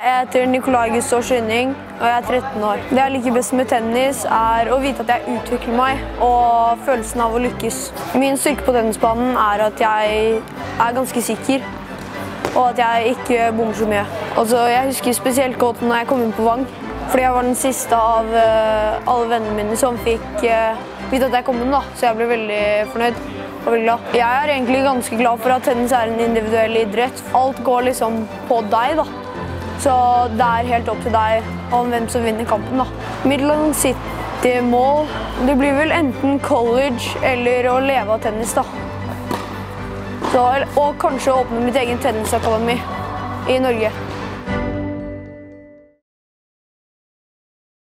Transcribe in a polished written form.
Jeg heter Nicolai Aars-Rynning, og jeg er 13 år. Det jeg liker best med tennis er å vite at jeg utvikler meg, og følelsen av å lykkes. Min styrke på tennisbanen er at jeg er ganske sikker, og at jeg ikke bommer så mye. Jeg husker spesielt godt når jeg kom inn på Vang, fordi jeg var den siste av alle vennene mine som fikk vite at jeg kom inn, så jeg ble veldig fornøyd og veldig glad. Jeg er egentlig ganske glad for at tennis er en individuell idrett. Alt går liksom på deg, Så det er helt opp til deg om hvem som vinner kampen. Mitt langsiktige mål, det blir vel enten college eller å leve av tennis. Og kanskje åpne mitt egen tennisakademi i Norge.